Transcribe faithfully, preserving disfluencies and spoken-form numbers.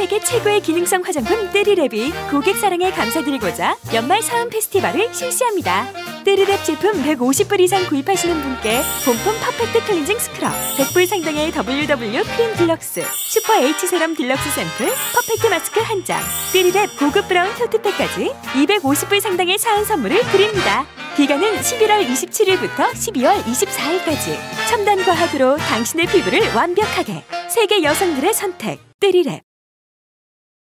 세계 최고의 기능성 화장품 떼리랩이 고객 사랑에 감사드리고자 연말 사은 페스티벌을 실시합니다. 떼리랩 제품 백오십 불 이상 구입하시는 분께 본품 퍼펙트 클렌징 스크럽, 백 불 상당의 더블유 더블유 크림 딜럭스, 슈퍼 H 세럼 딜럭스 샘플, 퍼펙트 마스크 한 장, 떼리랩 고급 브라운 토트팩까지 이백오십 불 상당의 사은 선물을 드립니다. 기간은 십일월 이십칠일부터 십이월 이십사일까지. 첨단 과학으로 당신의 피부를 완벽하게. 세계 여성들의 선택 떼리랩.